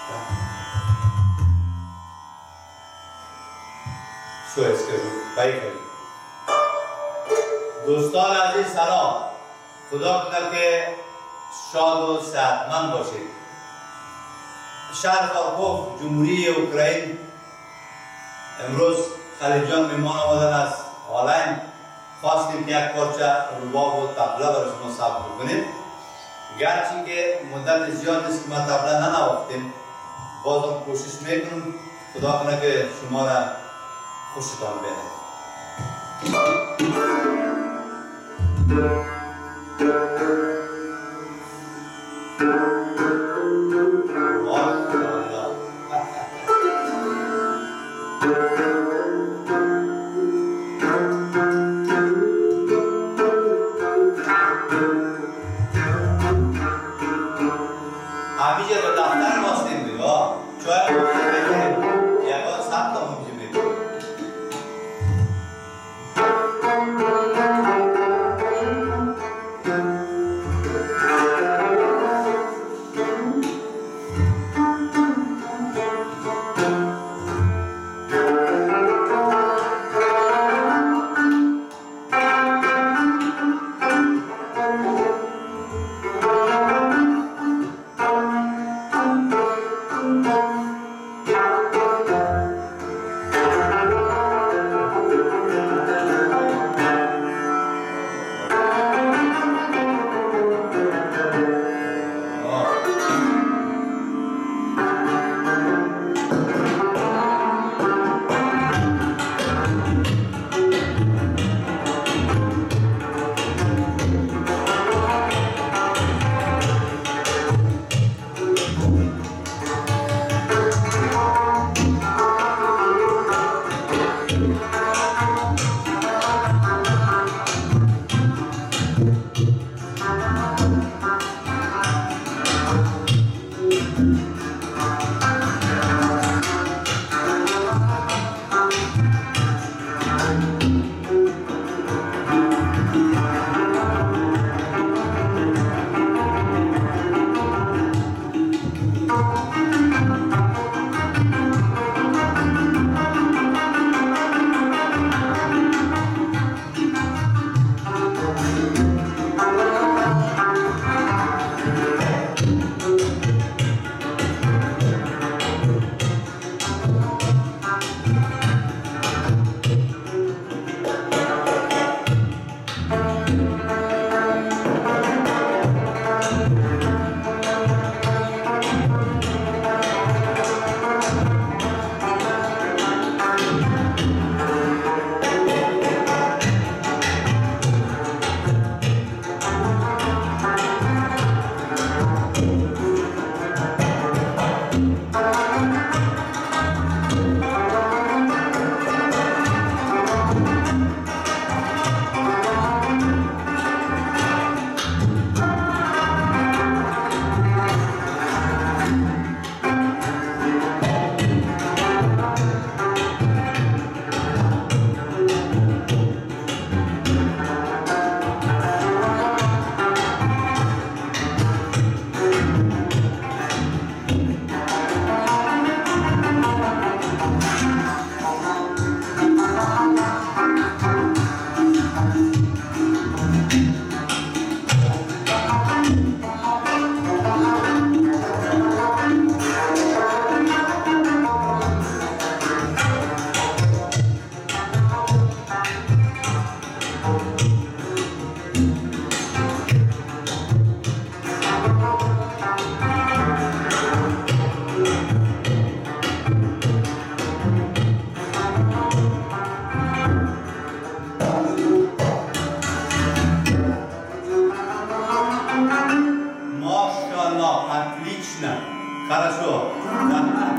سوئس که رو بایی دوستان عزیز سلام. خدا کنه که شاد و صحتمند باشید. شهر خارکوف جمهوری اوکراین امروز خلیجان میمان آمدن از آلین. خواستیم که یک پارچه رباب و طبله برای شما ثبت کنیم، گرچه که مدت زیاد است که ما طبله ننواختیم، بازم کوشش میکنم خدا کنه که شما را خوشتان بده. همیشه در دفتر ماستیم دیگه چای